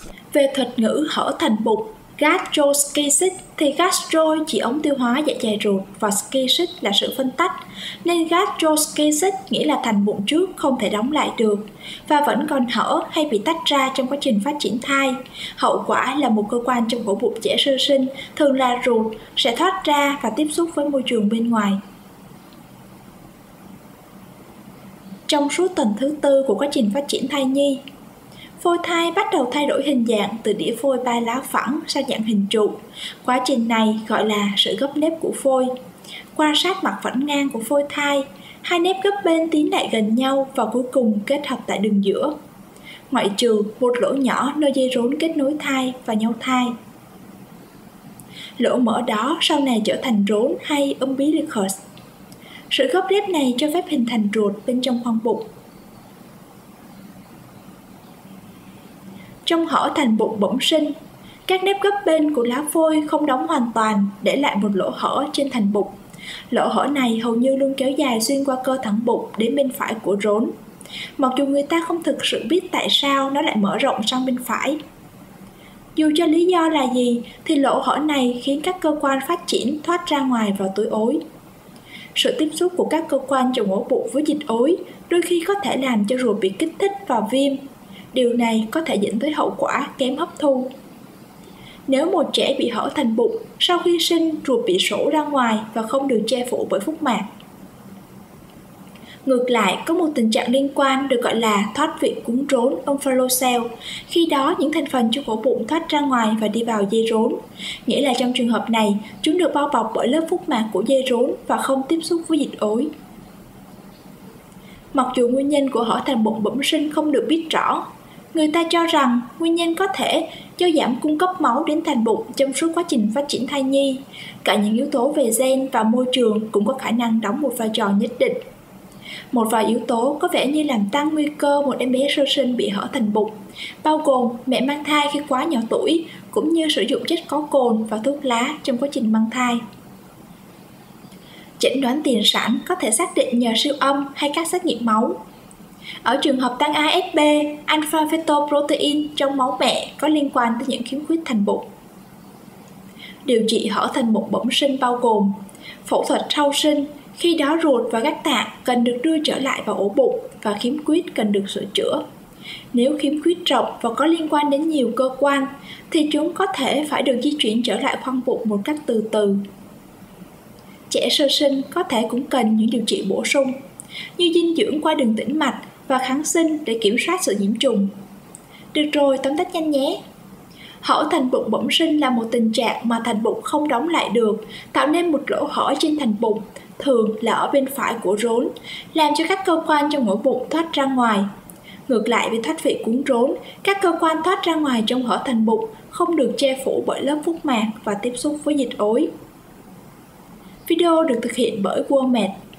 Về thuật ngữ hở thành bụng gastroschisis thì gastro chỉ ống tiêu hóa dạ dày ruột và schisis là sự phân tách, nên gastroschisis nghĩa là thành bụng trước không thể đóng lại được và vẫn còn hở hay bị tách ra trong quá trình phát triển thai. Hậu quả là một cơ quan trong ổ bụng trẻ sơ sinh, thường là ruột, sẽ thoát ra và tiếp xúc với môi trường bên ngoài. Trong suốt tuần thứ tư của quá trình phát triển thai nhi, phôi thai bắt đầu thay đổi hình dạng từ đĩa phôi 3 lá phẳng sang dạng hình trụ. Quá trình này gọi là sự gấp nếp của phôi. Quan sát mặt phẳng ngang của phôi thai, hai nếp gấp bên tiến lại gần nhau và cuối cùng kết hợp tại đường giữa, ngoại trừ một lỗ nhỏ nơi dây rốn kết nối thai và nhau thai. Lỗ mở đó sau này trở thành rốn hay umbilicus. Sự gấp nếp này cho phép hình thành ruột bên trong khoang bụng. Trong hở thành bụng bẩm sinh, các nếp gấp bên của lá phôi không đóng hoàn toàn, để lại một lỗ hở trên thành bụng. Lỗ hở này hầu như luôn kéo dài xuyên qua cơ thẳng bụng đến bên phải của rốn. Mặc dù người ta không thực sự biết tại sao nó lại mở rộng sang bên phải. Dù cho lý do là gì thì lỗ hở này khiến các cơ quan phát triển thoát ra ngoài vào túi ối. Sự tiếp xúc của các cơ quan trong ổ bụng với dịch ối đôi khi có thể làm cho ruột bị kích thích và viêm. Điều này có thể dẫn tới hậu quả kém hấp thu. Nếu một trẻ bị hở thành bụng, sau khi sinh ruột bị sổ ra ngoài và không được che phủ bởi phúc mạc. Ngược lại, có một tình trạng liên quan được gọi là thoát vị cuống rốn omphalocele. Khi đó, những thành phần trong ổ bụng thoát ra ngoài và đi vào dây rốn. Nghĩa là trong trường hợp này, chúng được bao bọc bởi lớp phúc mạc của dây rốn và không tiếp xúc với dịch ối. Mặc dù nguyên nhân của hở thành bụng bẩm sinh không được biết rõ, người ta cho rằng nguyên nhân có thể do giảm cung cấp máu đến thành bụng trong suốt quá trình phát triển thai nhi. Cả những yếu tố về gen và môi trường cũng có khả năng đóng một vai trò nhất định. Một vài yếu tố có vẻ như làm tăng nguy cơ một em bé sơ sinh bị hở thành bụng, bao gồm mẹ mang thai khi quá nhỏ tuổi, cũng như sử dụng chất có cồn và thuốc lá trong quá trình mang thai. Chẩn đoán tiền sản có thể xác định nhờ siêu âm hay các xét nghiệm máu. Ở trường hợp tăng ASB, alpha fetoprotein trong máu mẹ có liên quan tới những khiếm khuyết thành bụng. Điều trị hở thành bụng bẩm sinh bao gồm phẫu thuật sau sinh, khi đó ruột và các tạng cần được đưa trở lại vào ổ bụng và khiếm khuyết cần được sửa chữa. Nếu khiếm khuyết rộng và có liên quan đến nhiều cơ quan, thì chúng có thể phải được di chuyển trở lại khoang bụng một cách từ từ. Trẻ sơ sinh có thể cũng cần những điều trị bổ sung, như dinh dưỡng qua đường tĩnh mạch và kháng sinh để kiểm soát sự nhiễm trùng. Được rồi, tóm tắt nhanh nhé. Hở thành bụng bẩm sinh là một tình trạng mà thành bụng không đóng lại được, tạo nên một lỗ hở trên thành bụng, thường là ở bên phải của rốn, làm cho các cơ quan trong ổ bụng thoát ra ngoài. Ngược lại với thoát vị cuống rốn, các cơ quan thoát ra ngoài trong hở thành bụng không được che phủ bởi lớp phúc mạc và tiếp xúc với dịch ối. Video được thực hiện bởi WorldMed.